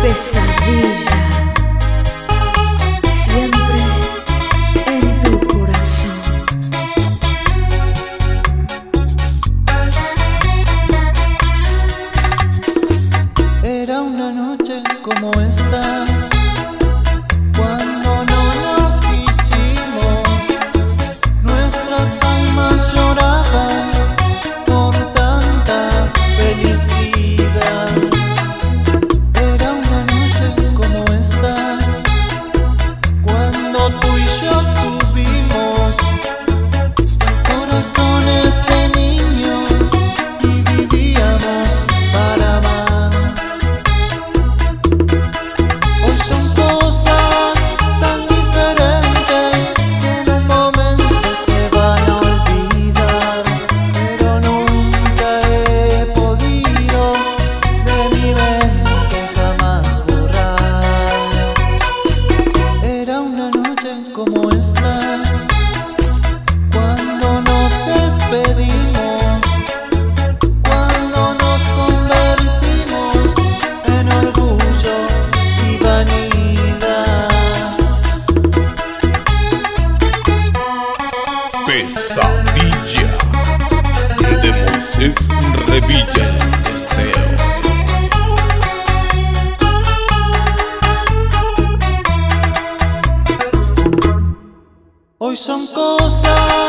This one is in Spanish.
Pesadilla, siempre en tu corazón. Era una noche como esta, cuando no nos quisimos, nuestras almas lloraban por tanta felicidad. Era una noche como esta, cuando tú y yo tuvimos corazones de niño y vivíamos para amar. Hoy son cosas tan diferentes que en un momento se van a olvidar, pero nunca he podido de mi mente jamás borrar. Era una noche como esta, cuando nos despedimos, cuando nos convertimos en orgullo y vanidad. Pesadilla de Moisés Revilla. Deseo. Hoy son cosas